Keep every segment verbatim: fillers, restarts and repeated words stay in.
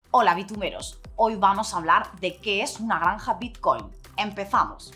Hola Bitumeros, hoy vamos a hablar de qué es una granja Bitcoin. ¡Empezamos!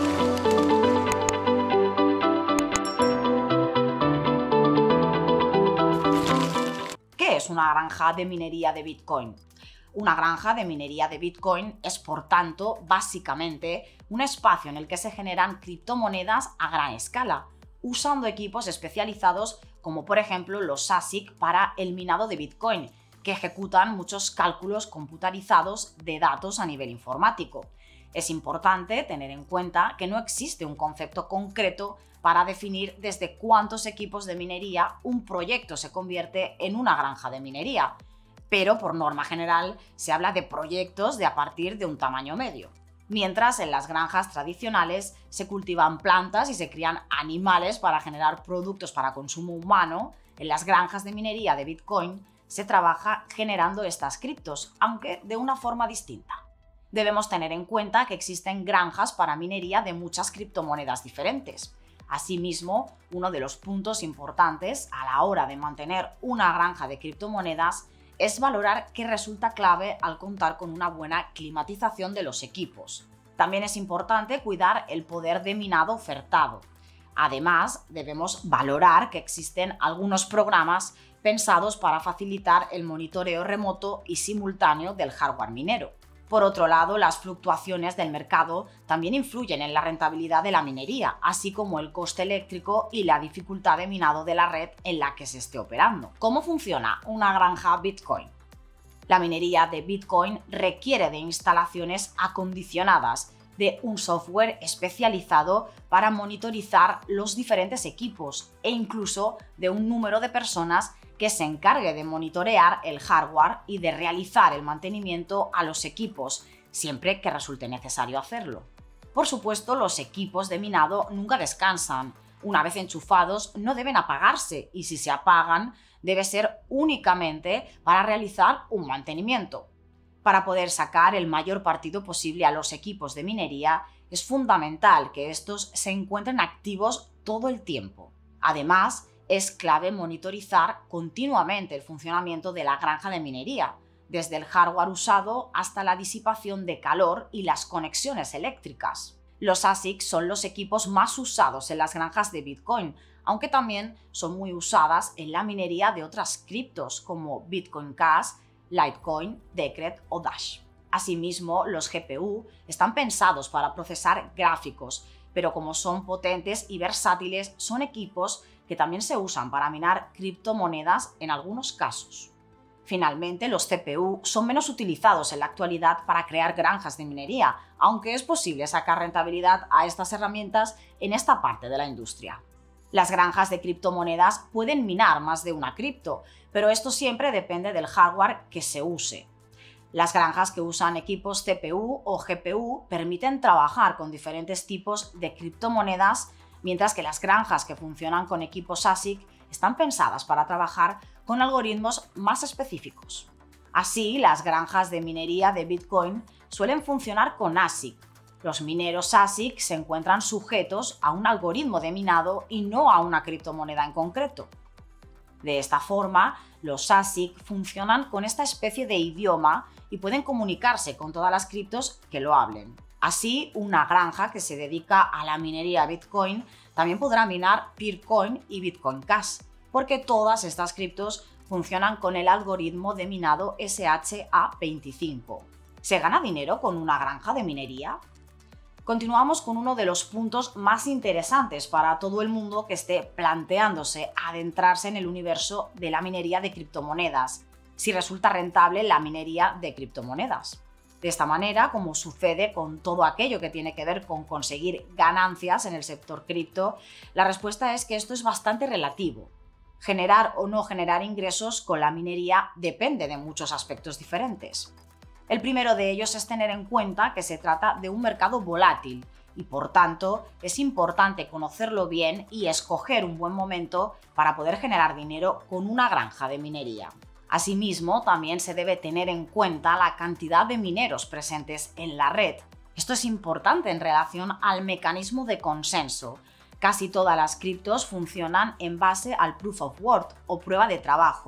¿Qué es una granja de minería de Bitcoin? Una granja de minería de Bitcoin es, por tanto, básicamente un espacio en el que se generan criptomonedas a gran escala, usando equipos especializados como por ejemplo los A S I C para el minado de Bitcoin, que ejecutan muchos cálculos computarizados de datos a nivel informático. Es importante tener en cuenta que no existe un concepto concreto para definir desde cuántos equipos de minería un proyecto se convierte en una granja de minería, pero por norma general se habla de proyectos de a partir de un tamaño medio. Mientras en las granjas tradicionales se cultivan plantas y se crían animales para generar productos para consumo humano, en las granjas de minería de Bitcoin se trabaja generando estas criptos, aunque de una forma distinta. Debemos tener en cuenta que existen granjas para minería de muchas criptomonedas diferentes. Asimismo, uno de los puntos importantes a la hora de mantener una granja de criptomonedas es valorar qué resulta clave al contar con una buena climatización de los equipos. También es importante cuidar el poder de minado ofertado. Además, debemos valorar que existen algunos programas pensados para facilitar el monitoreo remoto y simultáneo del hardware minero. Por otro lado, las fluctuaciones del mercado también influyen en la rentabilidad de la minería, así como el coste eléctrico y la dificultad de minado de la red en la que se esté operando. ¿Cómo funciona una granja Bitcoin? La minería de Bitcoin requiere de instalaciones acondicionadas, de un software especializado para monitorizar los diferentes equipos e incluso de un número de personas que se encargue de monitorear el hardware y de realizar el mantenimiento a los equipos, siempre que resulte necesario hacerlo. Por supuesto, los equipos de minado nunca descansan. Una vez enchufados, no deben apagarse y si se apagan, debe ser únicamente para realizar un mantenimiento. Para poder sacar el mayor partido posible a los equipos de minería, es fundamental que estos se encuentren activos todo el tiempo. Además, es clave monitorizar continuamente el funcionamiento de la granja de minería, desde el hardware usado hasta la disipación de calor y las conexiones eléctricas. Los A S I C son los equipos más usados en las granjas de Bitcoin, aunque también son muy usadas en la minería de otras criptos como Bitcoin Cash, Litecoin, Decred o Dash. Asimismo, los G P U están pensados para procesar gráficos, pero como son potentes y versátiles, son equipos que también se usan para minar criptomonedas en algunos casos. Finalmente, los C P U son menos utilizados en la actualidad para crear granjas de minería, aunque es posible sacar rentabilidad a estas herramientas en esta parte de la industria. Las granjas de criptomonedas pueden minar más de una cripto, pero esto siempre depende del hardware que se use. Las granjas que usan equipos C P U o G P U permiten trabajar con diferentes tipos de criptomonedas, mientras que las granjas que funcionan con equipos A S I C están pensadas para trabajar con algoritmos más específicos. Así, las granjas de minería de Bitcoin suelen funcionar con A S I C. Los mineros A S I C se encuentran sujetos a un algoritmo de minado y no a una criptomoneda en concreto. De esta forma, los A S I C funcionan con esta especie de idioma y pueden comunicarse con todas las criptos que lo hablen. Así, una granja que se dedica a la minería Bitcoin también podrá minar Peercoin y Bitcoin Cash, porque todas estas criptos funcionan con el algoritmo de minado S H A veinticinco. ¿Se gana dinero con una granja de minería? Continuamos con uno de los puntos más interesantes para todo el mundo que esté planteándose adentrarse en el universo de la minería de criptomonedas, si resulta rentable la minería de criptomonedas. De esta manera, como sucede con todo aquello que tiene que ver con conseguir ganancias en el sector cripto, la respuesta es que esto es bastante relativo. Generar o no generar ingresos con la minería depende de muchos aspectos diferentes. El primero de ellos es tener en cuenta que se trata de un mercado volátil y, por tanto, es importante conocerlo bien y escoger un buen momento para poder generar dinero con una granja de minería. Asimismo, también se debe tener en cuenta la cantidad de mineros presentes en la red. Esto es importante en relación al mecanismo de consenso. Casi todas las criptos funcionan en base al Proof of Work o prueba de trabajo,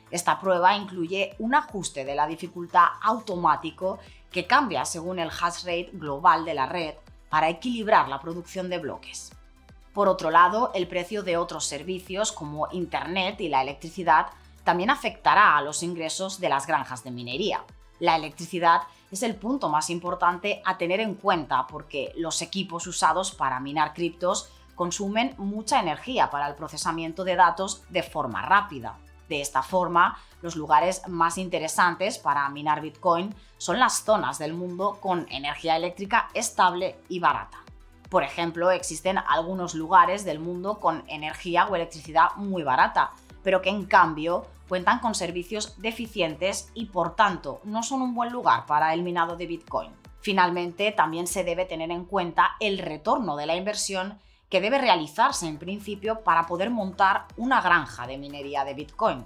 Esta prueba incluye un ajuste de la dificultad automático que cambia según el hash rate global de la red para equilibrar la producción de bloques. Por otro lado, el precio de otros servicios como Internet y la electricidad también afectará a los ingresos de las granjas de minería. La electricidad es el punto más importante a tener en cuenta porque los equipos usados para minar criptos consumen mucha energía para el procesamiento de datos de forma rápida. De esta forma, los lugares más interesantes para minar Bitcoin son las zonas del mundo con energía eléctrica estable y barata. Por ejemplo, existen algunos lugares del mundo con energía o electricidad muy barata, pero que en cambio cuentan con servicios deficientes y por tanto no son un buen lugar para el minado de Bitcoin. Finalmente, también se debe tener en cuenta el retorno de la inversión que debe realizarse en principio para poder montar una granja de minería de Bitcoin.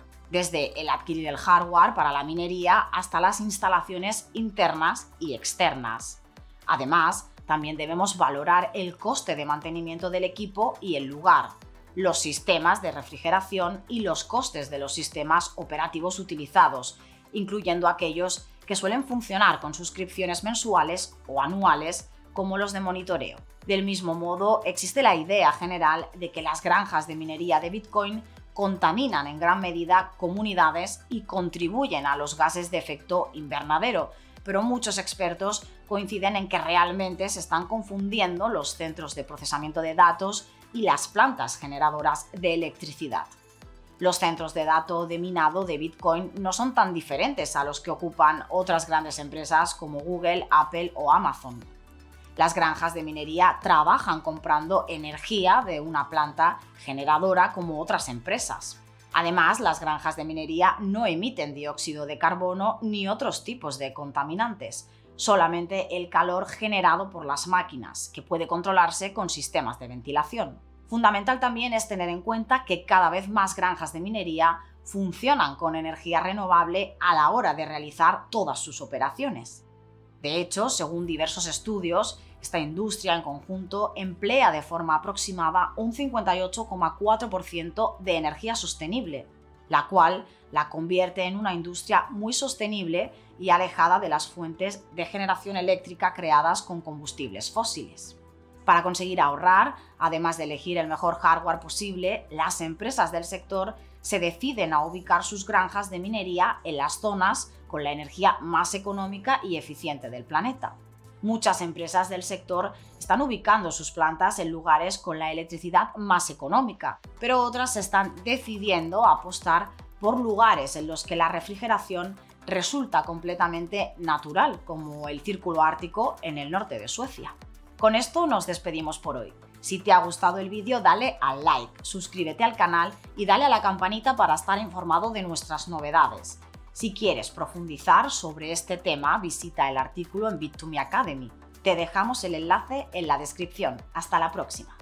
Desde el adquirir el hardware para la minería hasta las instalaciones internas y externas. Además, también debemos valorar el coste de mantenimiento del equipo y el lugar, los sistemas de refrigeración y los costes de los sistemas operativos utilizados, incluyendo aquellos que suelen funcionar con suscripciones mensuales o anuales, como los de monitoreo. Del mismo modo, existe la idea general de que las granjas de minería de Bitcoin contaminan en gran medida comunidades y contribuyen a los gases de efecto invernadero, pero muchos expertos coinciden en que realmente se están confundiendo los centros de procesamiento de datos y las plantas generadoras de electricidad. Los centros de datos de minado de Bitcoin no son tan diferentes a los que ocupan otras grandes empresas como Google, Apple o Amazon. Las granjas de minería trabajan comprando energía de una planta generadora como otras empresas. Además, las granjas de minería no emiten dióxido de carbono ni otros tipos de contaminantes, solamente el calor generado por las máquinas, que puede controlarse con sistemas de ventilación. Fundamental también es tener en cuenta que cada vez más granjas de minería funcionan con energía renovable a la hora de realizar todas sus operaciones. De hecho, según diversos estudios, esta industria en conjunto emplea de forma aproximada un cincuenta y ocho coma cuatro por ciento de energía sostenible, la cual la convierte en una industria muy sostenible y alejada de las fuentes de generación eléctrica creadas con combustibles fósiles. Para conseguir ahorrar, además de elegir el mejor hardware posible, las empresas del sector se deciden a ubicar sus granjas de minería en las zonas con la energía más económica y eficiente del planeta. Muchas empresas del sector están ubicando sus plantas en lugares con la electricidad más económica, pero otras están decidiendo apostar por lugares en los que la refrigeración resulta completamente natural, como el Círculo Ártico en el norte de Suecia. Con esto nos despedimos por hoy. Si te ha gustado el vídeo, dale al like, suscríbete al canal y dale a la campanita para estar informado de nuestras novedades. Si quieres profundizar sobre este tema, visita el artículo en Bit to Me Academy. Te dejamos el enlace en la descripción. Hasta la próxima.